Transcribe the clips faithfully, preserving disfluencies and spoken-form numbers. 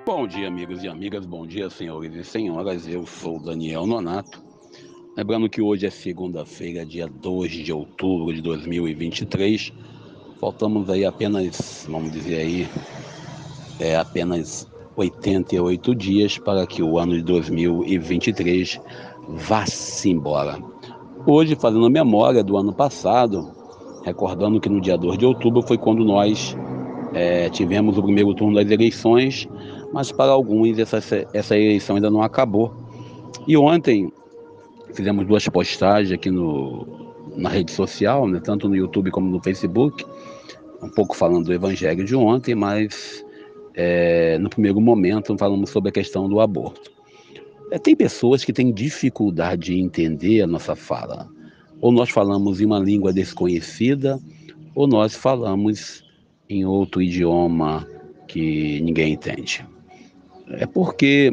Bom dia, amigos e amigas, bom dia, senhores e senhoras. Eu sou Daniel Nonato. Lembrando que hoje é segunda-feira, dia dois de outubro de dois mil e vinte e três. Faltamos aí apenas, vamos dizer aí, é, apenas oitenta e oito dias para que o ano de dois mil e vinte e três vá-se embora. Hoje, fazendo memória do ano passado, recordando que no dia dois de outubro foi quando nós é, tivemos o primeiro turno das eleições, mas para alguns essa, essa eleição ainda não acabou. E ontem fizemos duas postagens aqui no, na rede social, né, tanto no YouTube como no Facebook, um pouco falando do evangelho de ontem, mas é, no primeiro momento falamos sobre a questão do aborto. É, tem pessoas que têm dificuldade de entender a nossa fala. Ou nós falamos em uma língua desconhecida, ou nós falamos em outro idioma que ninguém entende. É porque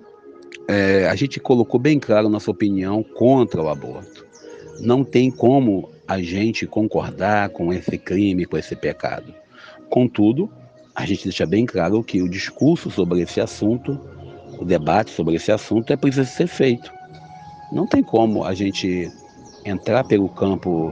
é, a gente colocou bem claro nossa opinião contra o aborto. Não tem como a gente concordar com esse crime, com esse pecado. Contudo, a gente deixa bem claro que o discurso sobre esse assunto, o debate sobre esse assunto é preciso ser feito. Não tem como a gente entrar pelo campo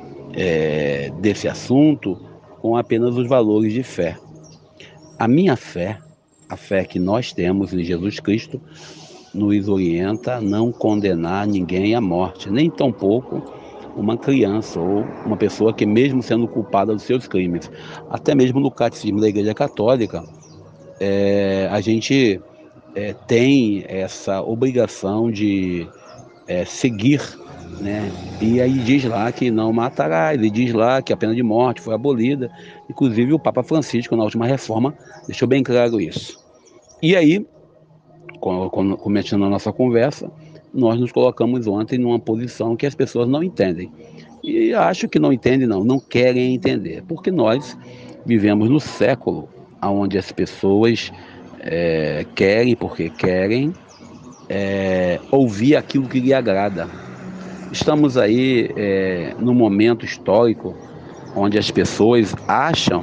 é, desse assunto com apenas os valores de fé. A minha fé, a fé que nós temos em Jesus Cristo, nos orienta a não condenar ninguém à morte, nem tampouco uma criança ou uma pessoa que mesmo sendo culpada dos seus crimes. Até mesmo no catecismo da Igreja Católica, é, a gente é, tem essa obrigação de é, seguir, né? E aí diz lá que não matará, ele diz lá que a pena de morte foi abolida. Inclusive o Papa Francisco, na última reforma, deixou bem claro isso. E aí, começando a nossa conversa, nós nos colocamos ontem numa posição que as pessoas não entendem. E acho que não entendem, não, não querem entender, porque nós vivemos no século onde as pessoas é, querem, porque querem, é, ouvir aquilo que lhe agrada. Estamos aí é, num momento histórico onde as pessoas acham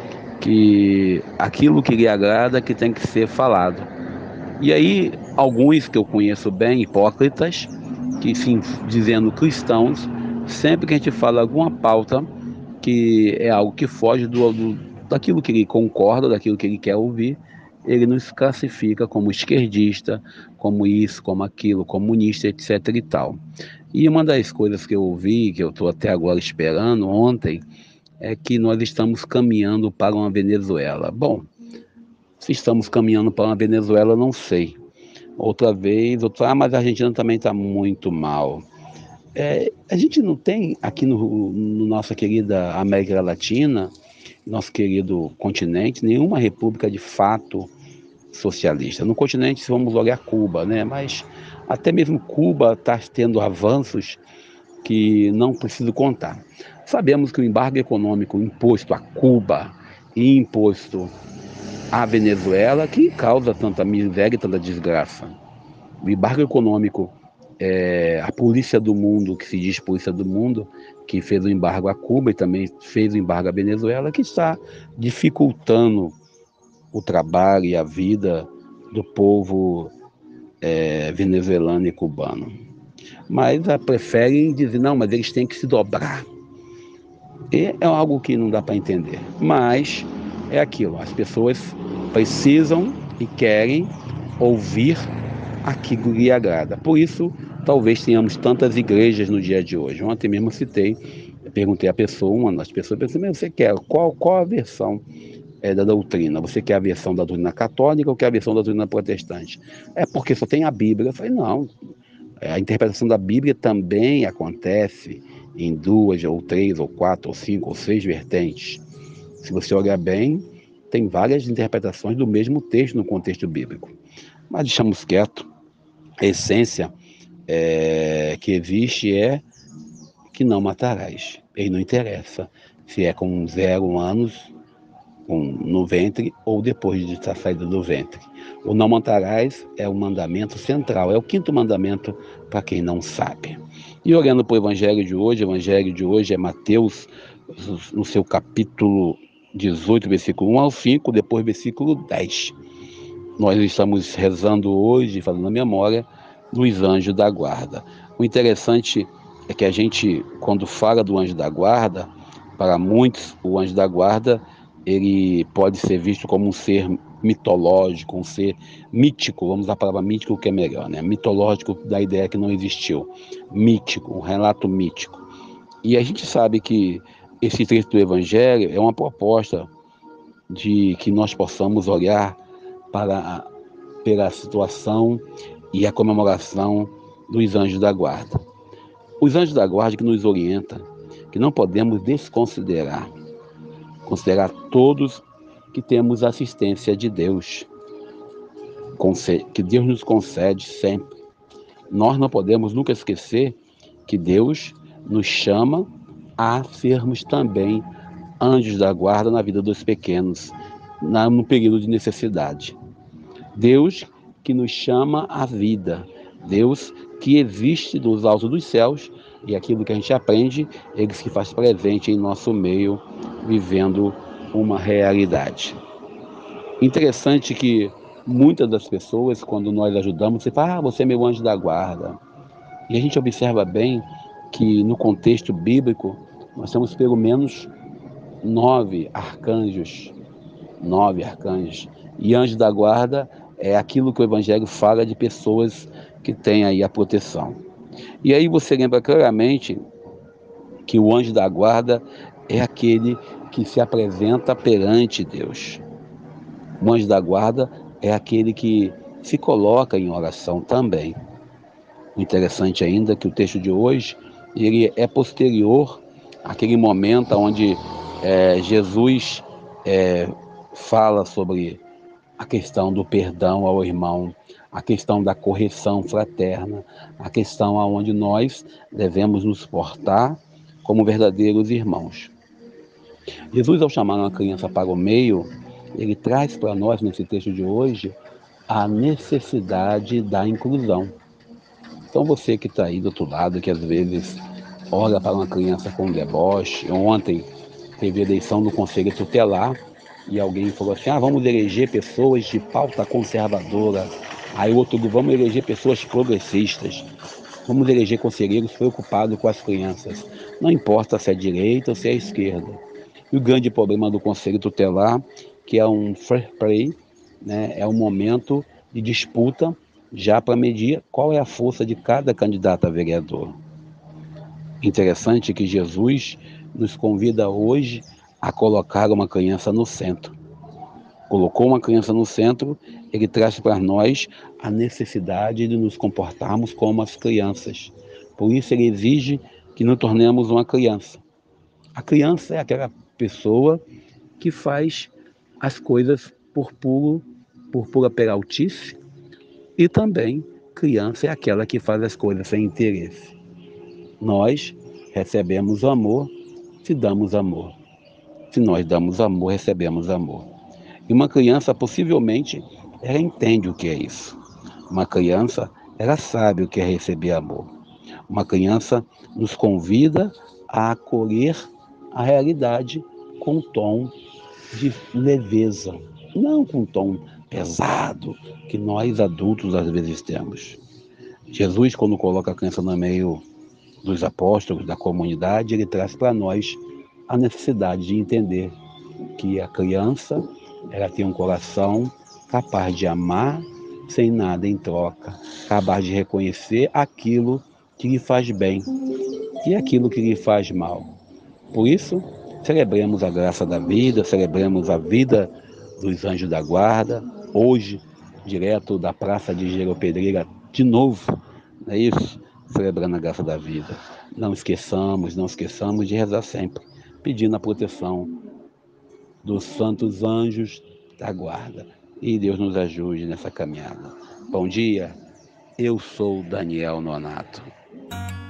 que aquilo que lhe agrada que tem que ser falado. E aí, alguns que eu conheço bem, hipócritas, que sim, dizendo cristãos, sempre que a gente fala alguma pauta que é algo que foge do, do, daquilo que ele concorda, daquilo que ele quer ouvir, ele nos classifica como esquerdista, como isso, como aquilo, comunista, etc e tal. E uma das coisas que eu ouvi, que eu estou até agora esperando, ontem, é que nós estamos caminhando para uma Venezuela. Bom, se estamos caminhando para uma Venezuela, não sei. Outra vez, outra, ah, mas a Argentina também está muito mal. É, a gente não tem aqui no, no nossa querida América Latina, nosso querido continente, nenhuma república de fato socialista. No continente, se vamos olhar Cuba, né? Mas até mesmo Cuba está tendo avanços que não preciso contar. Sabemos que o embargo econômico imposto a Cuba e imposto à Venezuela que causa tanta miséria e tanta desgraça. O embargo econômico, é, a polícia do mundo, que se diz polícia do mundo, que fez o embargo a Cuba e também fez o embargo à Venezuela, que está dificultando o trabalho e a vida do povo é, venezuelano e cubano. Mas a, preferem dizer, não, mas eles têm que se dobrar. E é algo que não dá para entender. Mas é aquilo, as pessoas precisam e querem ouvir aquilo que lhe agrada. Por isso, talvez tenhamos tantas igrejas no dia de hoje. Ontem mesmo citei, perguntei à pessoa, uma das pessoas, pensei, você quer qual, qual a versão é, da doutrina? Você quer a versão da doutrina católica ou quer a versão da doutrina protestante? É porque só tem a Bíblia. Eu falei, não, a interpretação da Bíblia também acontece em duas, ou três, ou quatro, ou cinco, ou seis vertentes. Se você olhar bem, tem várias interpretações do mesmo texto no contexto bíblico. Mas deixamos quieto. A essência é, que existe é que não matarás. E não interessa se é com zero anos com, no ventre ou depois de estar saído do ventre. O não matarás é o mandamento central, é o quinto mandamento para quem não sabe. E olhando para o evangelho de hoje, o evangelho de hoje é Mateus, no seu capítulo dezoito, versículo um ao cinco, depois versículo dez. Nós estamos rezando hoje, fazendo a memória dos anjos da guarda. O interessante é que a gente, quando fala do anjo da guarda, para muitos, o anjo da guarda, ele pode ser visto como um ser mitológico, um ser mítico, vamos usar a palavra mítico que é melhor, né? Mitológico da ideia que não existiu, mítico, um relato mítico. E a gente sabe que esse trecho do Evangelho é uma proposta de que nós possamos olhar para pela situação e a comemoração dos anjos da guarda. Os anjos da guarda que nos orientam, que não podemos desconsiderar, considerar todos que temos assistência de Deus, que Deus nos concede sempre. Nós não podemos nunca esquecer que Deus nos chama a sermos também anjos da guarda na vida dos pequenos, no período de necessidade. Deus que nos chama à vida, Deus que existe dos altos dos céus, e aquilo que a gente aprende, Ele se faz presente em nosso meio, vivendo uma realidade. Interessante que muitas das pessoas, quando nós ajudamos, você fala, ah, você é meu anjo da guarda. E a gente observa bem que no contexto bíblico, nós temos pelo menos nove arcanjos, nove arcanjos. E anjo da guarda é aquilo que o Evangelho fala de pessoas que têm aí a proteção. E aí você lembra claramente que o anjo da guarda é aquele que se apresenta perante Deus. O anjo da guarda é aquele que se coloca em oração também. O interessante ainda é que o texto de hoje ele é posterior àquele momento onde é, Jesus é, fala sobre a questão do perdão ao irmão, a questão da correção fraterna, a questão aonde nós devemos nos portar como verdadeiros irmãos. Jesus, ao chamar uma criança para o meio, ele traz para nós, nesse texto de hoje, a necessidade da inclusão. Então você que está aí do outro lado, que às vezes olha para uma criança com deboche, ontem teve eleição no Conselho Tutelar, e alguém falou assim, ah, vamos eleger pessoas de pauta conservadora. Aí o outro, vamos eleger pessoas progressistas. Vamos eleger conselheiros preocupados com as crianças. Não importa se é direita ou se é esquerda. E o grande problema do Conselho Tutelar, que é um fair play, né, é um momento de disputa já para medir qual é a força de cada candidato a vereador. Interessante que Jesus nos convida hoje a colocar uma criança no centro. Colocou uma criança no centro, ele traz para nós a necessidade de nos comportarmos como as crianças. Por isso ele exige que nos tornemos uma criança. A criança é aquela pessoa que faz as coisas por puro, por pura peraltice, e também criança é aquela que faz as coisas sem interesse. Nós recebemos amor se damos amor. Se nós damos amor, recebemos amor. E uma criança, possivelmente, ela entende o que é isso. Uma criança, ela sabe o que é receber amor. Uma criança nos convida a acolher a realidade com um tom de leveza, não com um tom pesado que nós adultos às vezes temos. Jesus, quando coloca a criança no meio dos apóstolos, da comunidade, ele traz para nós a necessidade de entender que a criança ela tem um coração capaz de amar sem nada em troca, capaz de reconhecer aquilo que lhe faz bem e aquilo que lhe faz mal. Por isso, celebremos a graça da vida, celebremos a vida dos anjos da guarda, hoje, direto da Praça de Engenheiro Pedreira, de novo, não é isso? Celebrando a graça da vida. Não esqueçamos, não esqueçamos de rezar sempre, pedindo a proteção dos santos anjos da guarda. E Deus nos ajude nessa caminhada. Bom dia, eu sou Daniel Nonato.